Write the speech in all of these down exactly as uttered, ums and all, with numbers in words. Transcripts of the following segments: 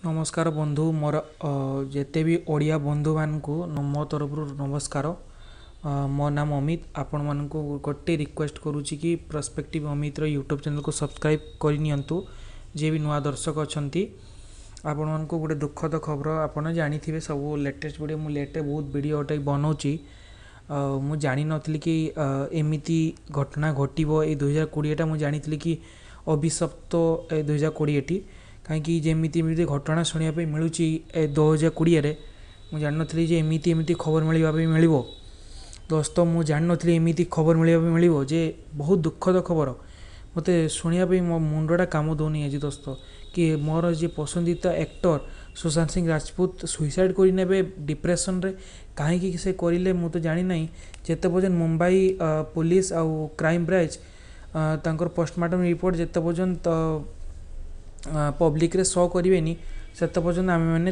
नमस्कार बंधु मोर जिते भी ओडिया बंधु मान को मो तरफ नमस्कार। अ, मो नाम अमित। आपण मान को गोटे रिक्वेस्ट करुच्ची कि पर्सपेक्टिव अमित रो यूट्यूब चैनल को सब्सक्राइब करनियंतु जे भी नुआ दर्शक अछंती। आपण मान को गोटे दुखद खबर आपण जानी थिबे सब लेटेस्ट वीडियो मु लेटे बहुत वीडियो ओटे बनाउची। मु जानी नथली कि एमिति घटना घटिबो ए दो हज़ार बीस टा मु जानिथली कि अभिशप्त ए दो हज़ार बीस टी कहीं जमीती एमती घटना शुणापी मिलूँ ए दो हज़ार कोड़े मुझे जान नी जे एमती एमती खबर मिलवाई मिल दोस्त मुझे जान नी एमती खबर मिलवाई मिल जे बहुत दुखद खबर मत शुणापी मो मुंडा कम दौनी आज दोस्त कि मोर जी पसंदीदा एक्टर सुशांत सिंह राजपूत सुइसाइड करने डिप्रेशन रे कहीं से करें मुझे तो जानी ना जिते पर्यटन मुंबई पुलिस आउ क्राइम ब्रांच तांकर पोस्टमार्टम रिपोर्ट जिते पर्यंत पब्लिक रे शो करेनि से पर्यटन आम मैंने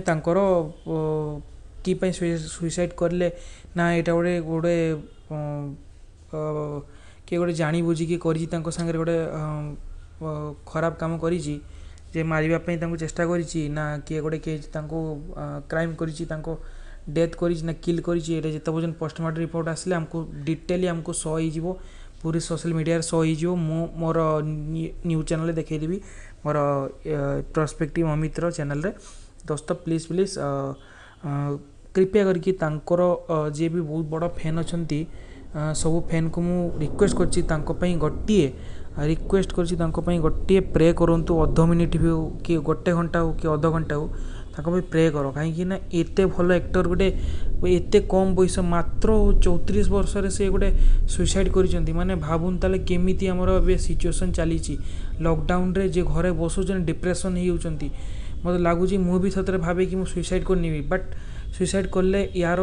कि सुइसाइड करले ना यहाँ गोटे गोटे किए गोटे जानी बुझिकी कर सांगे गोटे खराब काम करी जे मारिया चेष्टा करी ना किए गोटे किए क्राइम कर डेथ करी ना किल करी जिते पर्यटन पोस्टमार्टम रिपोर्ट आसिले आमको डिटेली आमको शो हो पूरी सोशल मीडिया शो हो मोर न्यूज चैनल देखईदेवी मोर पर्सपेक्टिव अमित चैनल रे दोस्त प्लीज प्लीज कृपया करके जे भी बहुत बड़ फैन अच्छा सब फैन को मु रिक्वेस्ट कर गोटे रिक्वेस्ट कर गोटे प्रे करूँ अध मिनिट भी हो कि गोटे घंटा हो कि अध घंटा हो ताको प्रे कर कहीं एत भल एक्टर गोटे एत कम बयस मात्र चौतीस वर्ष से गोटे सुइसाइड कर माने भावुन ताले केमिति हमर ए सिचुएसन चली लॉकडाउन रे जे घरे बसुचन डिप्रेशन होती मत लगुच मुझे सतरे भावे कि मुझे सुइसाइड करनी बट सुइसाइड कले यार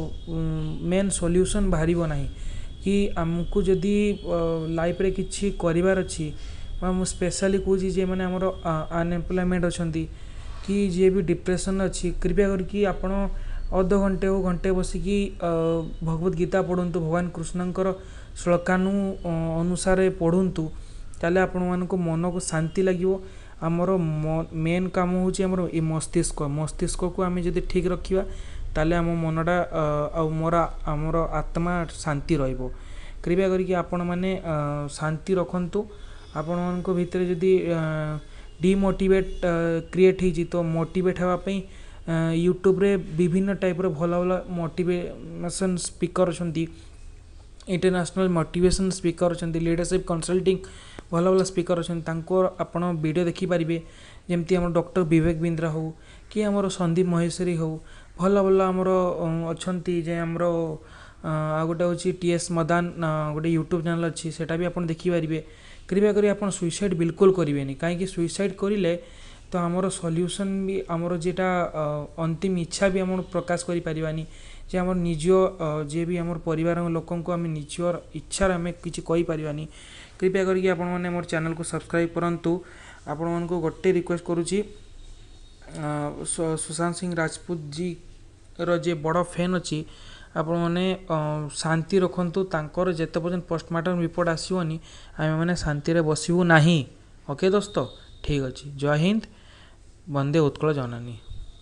मेन सॉल्यूशन बाहर ना कि आमको जदि लाइफ रे किछि करिवार अछि मु स्पेशली कहूँ जे मैंने आमर अनएम्प्लॉयमेंट अच्छा कि जी भी डिप्रेशन अच्छी कृपया करके आपण अध घंटे हो घंटे बसिकी भगवत गीता पढ़ंतु भगवान कृष्णंकर श्लोकानु अनुसार पढ़ंतु ताले आपण मानको मन को शांति लगिवो। आमर मेन काम होची आमर ए मस्तिष्क मस्तिष्क को आम जदि ठीक रखिबा ताले आम मनटा आ मोर आमर आत्मा शांति रहिबो। कृपया करके आपण माने शांति रखंतु। आपण मानको भितर जदि डिमोटिवेट क्रिएट हो तो मोटिवेट हाँपाई यूट्यूब रे विभिन्न टाइप रो भल भल मोटिवेशन स्पीकर अच्छा इंटरनेशनल मोटिवेशन स्पीकर अच्छा लीडरशिप कंसल्टिंग भल भल स्पीकर अच्छा आपण वीडियो देखिपारे जमती आम डॉक्टर विवेक बिंद्रा हो कि आमर संदीप महेश्वरी हो भल भल आमर अच्छा जे आमर आ गोटे हूँ टी एस मदान गोटे यूट्यूब चैनल अच्छी सेटा भी आप देखिपारे। कृपया करी आप सुइसाइड बिल्कुल करेंगे कहीं सुइसाइड करें तो आमर सॉल्यूशन भी आमर जेटा अंतिम इच्छा भी आम प्रकाश करि परिबानी जे आमर निज जे भी आमर परिवार लोक को आम निजर इच्छा आम किसी कहि परिबानी। कृपया करके आपण माने मोर चैनल को सब्सक्राइब करंतु। आपण मन को गोटे रिक्वेस्ट करुच्ची सुशांत सिंह राजपूत जी रो जे बड़ फैन अच्छी आपण मैंने शांति रखंतु तांकर जेते पर्यंत पोस्टमार्टम रिपोर्ट आसोनी आम मैंने शांति रे बसबू नाही। ओके दोस्त ठीक अच्छे जय हिंद वंदे उत्कल जननी।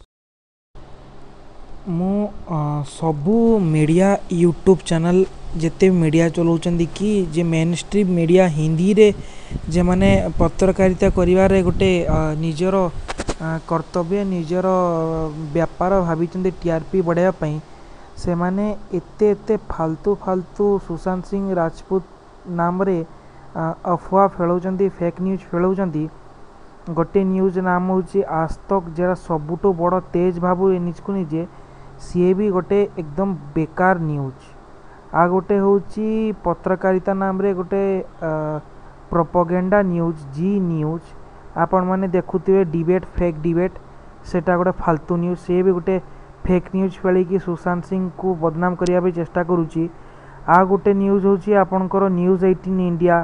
मु सबू मीडिया यूट्यूब चैनल जिते मीडिया चलाउछंदी कि जे मेन स्ट्रीम मीडिया हिंदी रे जे माने पत्रकारिता करिवारे गोटे निजर कर्तव्य निजर व्यापार भाविचंदी टीआरपी बढ़ाया पई से माने एते एते फालतू फालतू सुशांत सिंह राजपूत नाम रे अफवाह फैलाउछंदी फेक न्यूज फैलाउछंदी। गोटे न्यूज नाम होची आज तक जरा सबुठो बड़ तेज बाबू ए निज को निजे सी भी गोटे एकदम बेकार न्यूज। आ गोटे होची पत्रकारिता नाम रे गोटे प्रोपोगेंडा न्यूज जी न्यूज आपण माने देखुथिबे डिबेट फेक डिबेट सेटा गोटे फालतू न्यूज से भी गोटे फेक न्यूज फैल सुशांत सिंह को बदनाम करने चेष्टा करुच्ची। आ गोटे न्यूज होची आपणकर न्यूज एटीन इंडिया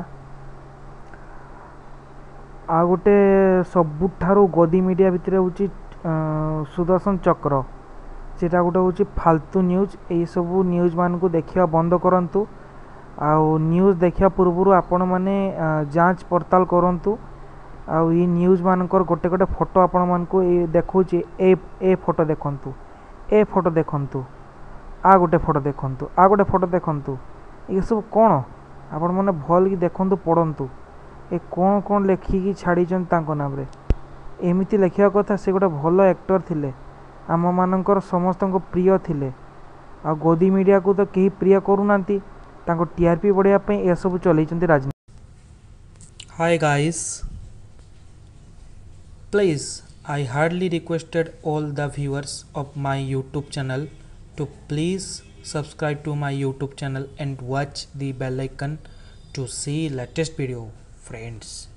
आ गोटे सबुठारु गदी मीडिया भितर होची सुदर्शन चक्र सेटा गोटे होची फालतू न्यूज। यही सब न्यूज मान को देखा बंद करंतु। आ न्यूज देखा पूर्व आपण माने जांच पड़ताल करंतु। आउ ये न्यूज़ मानकर गोटे गोटे फोटो आपण मानकु ए देखौची ए ए फोटो देखंतु ए फोटो देखंतु आ गोटे फोटो देखंतु आ गोटे फोटो देखंतु ये सब कौन आपण माने भल कि देखंतु पढ़ंतु ए कौन कौन लेखिकी छाड़ी नाम रे एमती लिखा कथा से गोटे भल एक्टर थिले आम मानकर समस्त प्रिय थिले आ गोदी मीडिया को तो कहीं प्रिय करूना टीआरपी बढ़ापी ए सब चल राजनीति। Hi guys, please I hardly requested all the viewers of my YouTube channel to please subscribe to my YouTube channel and watch the bell icon to see latest video friends।